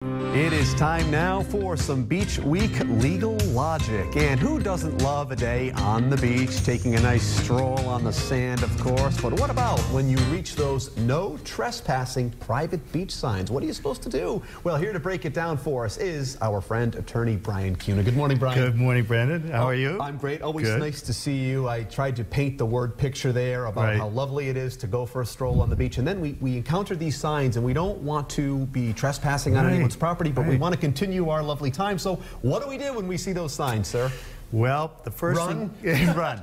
It is time now for some Beach Week legal logic. And who doesn't love a day on the beach, taking a nice stroll on the sand, of course. But what about when you reach those no trespassing private beach signs? What are you supposed to do? Well, here to break it down for us is our friend, attorney Brian Cunha. Good morning, Brian. Good morning, Brandon. How are you? I'm great. Always Good. Nice to see you. I tried to paint the word picture there about how lovely it is to go for a stroll on the beach. And then we encounter these signs, and we don't want to be trespassing on anyone's property, but we want to continue our lovely time. So what do we do when we see those signs, sir? Well, the first thing... Run.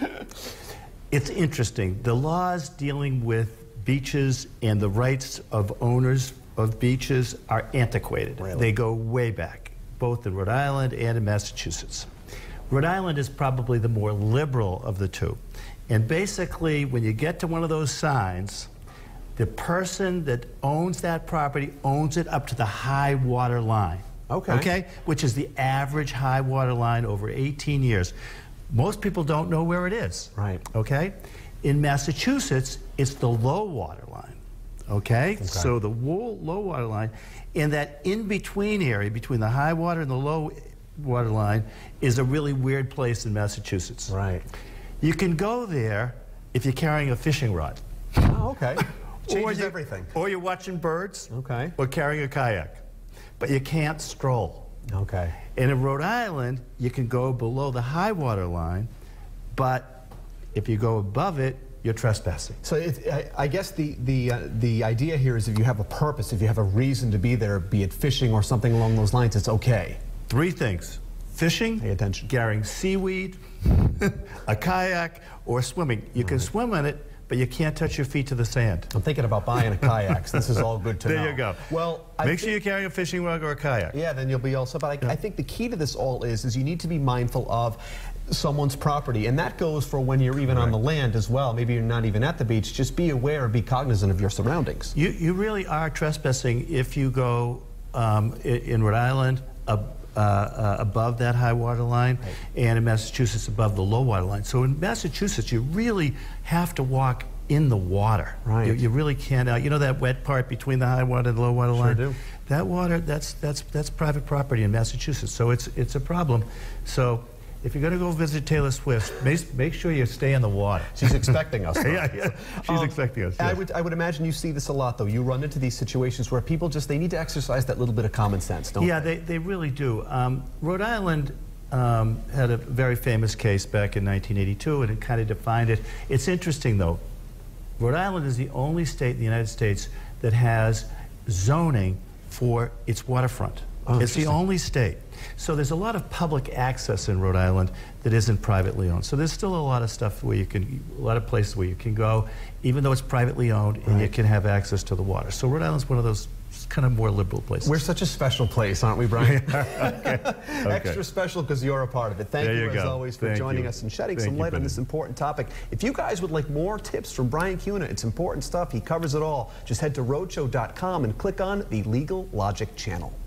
It's interesting. The laws dealing with beaches and the rights of owners of beaches are antiquated. Really? They go way back, both in Rhode Island and in Massachusetts. Rhode Island is probably the more liberal of the two. And basically, when you get to one of those signs, the person that owns that property owns it up to the high water line. Okay? Which is the average high water line over 18 years. Most people don't know where it is. Right. Okay? In Massachusetts, it's the low water line. Okay? So the low water line, and that in-between area between the high water and the low water line is a really weird place in Massachusetts. Right. You can go there if you're carrying a fishing rod. Oh, okay. Changes everything. Or you're watching birds. Okay. Or carrying a kayak. But you can't stroll. Okay. And in Rhode Island, you can go below the high water line, but if you go above it, you're trespassing. So I guess the idea here is if you have a purpose, if you have a reason to be there, be it fishing or something along those lines, it's okay. Three things: fishing, pay attention, carrying seaweed, a kayak, or swimming. You can swim in it, but you can't touch your feet to the sand. I'm thinking about buying a kayak. So this is all good to know. There you go. Well, make sure you're carrying a fishing rod or a kayak. Yeah, then you'll be all set. But I think the key to this all is you need to be mindful of someone's property, and that goes for when you're even on the land as well. Maybe you're not even at the beach. Just be aware, be cognizant of your surroundings. You really are trespassing if you go in Rhode Island above that high water line, and in Massachusetts above the low water line. So in Massachusetts, you really have to walk in the water. Right. You really can't. You know that wet part between the high water and the low water line? Sure do. That water, that's private property in Massachusetts. So it's a problem. So if you're going to go visit Taylor Swift, make sure you stay in the water. She's expecting us. Yeah. She's expecting us. Yes. I would imagine you see this a lot, though. You run into these situations where people they need to exercise that little bit of common sense, don't they? Yeah, they really do. Rhode Island had a very famous case back in 1982, and it kind of defined it. It's interesting, though. Rhode Island is the only state in the United States that has zoning for its waterfront. It's the only state. So there's a lot of public access in Rhode Island that isn't privately owned. So there's still a lot of stuff where a lot of places where you can go, even though it's privately owned, and you can have access to the water. So Rhode Island's one of those kind of more liberal places. We're such a special place, aren't we, Brian? Okay. Extra special because you're a part of it. Thank you, as always, for joining us and shedding some light on this important topic. If you guys would like more tips from Brian Cunha, it's important stuff. He covers it all. Just head to rhodeshow.com and click on the Legal Logic channel.